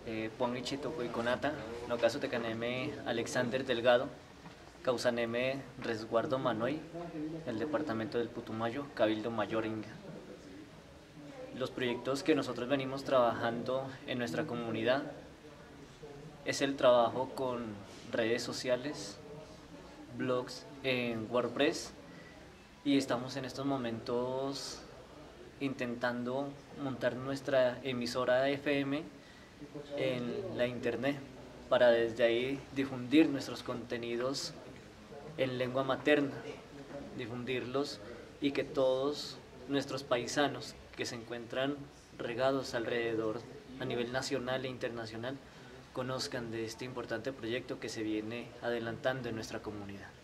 Pongichi Tokuikonata, no caso tecaneme Alexander Delgado, causaneme Resguardo Manoy, el departamento del Putumayo, Cabildo Mayor Inga. Los proyectos que nosotros venimos trabajando en nuestra comunidad es el trabajo con redes sociales, blogs en WordPress, y estamos en estos momentos intentando montar nuestra emisora de FM en la internet para desde ahí difundir nuestros contenidos en lengua materna, difundirlos y que todos nuestros paisanos que se encuentran regados alrededor a nivel nacional e internacional conozcan de este importante proyecto que se viene adelantando en nuestra comunidad.